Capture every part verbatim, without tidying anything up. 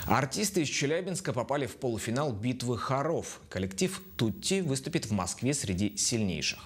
Артисты из Челябинска попали в полуфинал битвы хоров. Коллектив «Тутти» выступит в Москве среди сильнейших.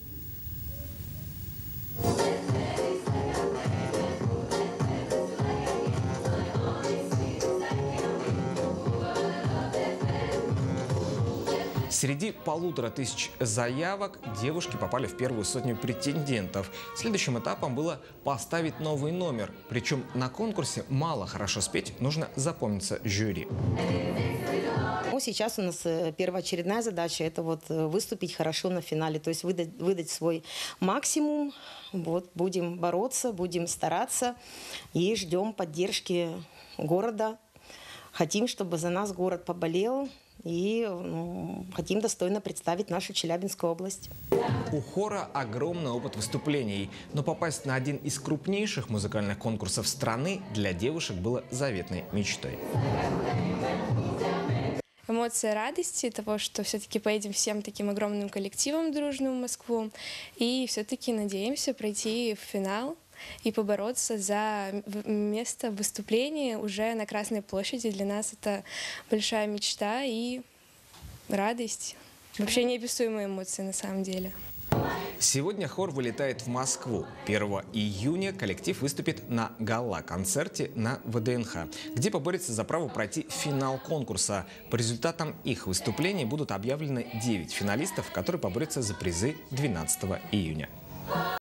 Среди полутора тысяч заявок девушки попали в первую сотню претендентов. Следующим этапом было поставить новый номер. Причем на конкурсе мало хорошо спеть, нужно запомниться жюри. Ну, сейчас у нас первоочередная задача – это вот выступить хорошо на финале, то есть выдать, выдать свой максимум. Вот, будем бороться, будем стараться и ждем поддержки города. Хотим, чтобы за нас город поболел. И ну, хотим достойно представить нашу Челябинскую область. У хора огромный опыт выступлений, но попасть на один из крупнейших музыкальных конкурсов страны для девушек было заветной мечтой. Эмоции радости того, что все-таки поедем всем таким огромным коллективом дружным в Москву, и все-таки надеемся пройти в финал и побороться за место выступления уже на Красной площади. Для нас это большая мечта и радость. Вообще неописуемые эмоции на самом деле. Сегодня хор вылетает в Москву. первого июня коллектив выступит на гала-концерте на вэ дэ эн ха, где поборется за право пройти финал конкурса. По результатам их выступлений будут объявлены девять финалистов, которые поборются за призы двенадцатого июня.